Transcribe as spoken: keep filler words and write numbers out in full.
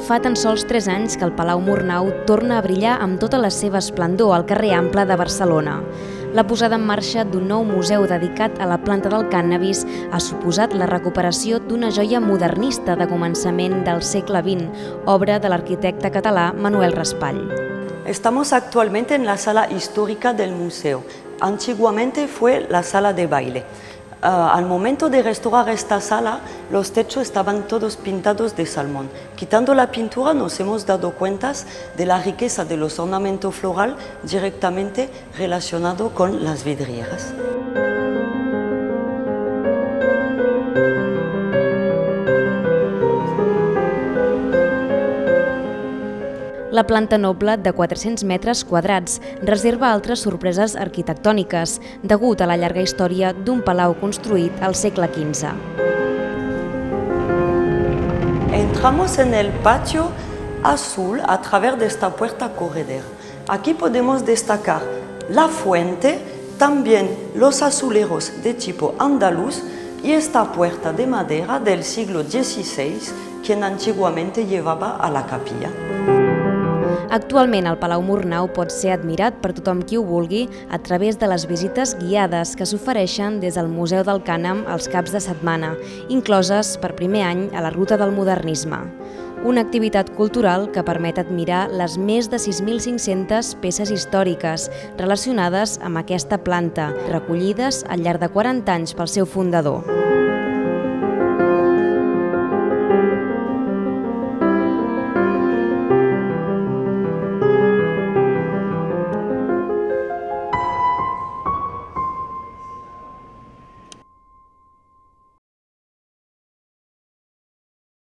Fa tan sols tres anys que el Palau Murnau torna a brillar amb tota la seva esplendor al carrer Ample de Barcelona. La posada en marxa d'un nou museu dedicat a la planta del cànnabis ha suposat la recuperació d'una joia modernista de començament del segle vint, obra de l'arquitecte català Manuel Raspall. Estamos actualmente en la sala histórica del museo. Antiguamente fue la sala de baile. Uh, al momento de restaurar esta sala, los techos estaban todos pintados de salmón. Quitando la pintura nos hemos dado cuenta de la riqueza de los ornamentos florales directamente relacionados con las vidrieras. La planta noble, de quatre-cents metres quadrats, reserva altres sorpreses arquitectòniques, degut a la llarga història d'un palau construït al segle quinze. Entramos en el patio azul a través de esta puerta corredera. Aquí podemos destacar la fuente, también los azuleros de tipo andaluz y esta puerta de madera del siglo dieciséis, quien antiguamente llevaba a la capilla. Actualment el Palau Murnau pot ser admirat per tothom qui ho vulgui a través de les visites guiades que s'ofereixen des del Museu del Cànem als caps de setmana, incloses per primer any a la Ruta del Modernisme. Una activitat cultural que permet admirar les més de sis mil cinc-centes peces històriques relacionades amb aquesta planta, recollides al llarg de quaranta anys pel seu fundador.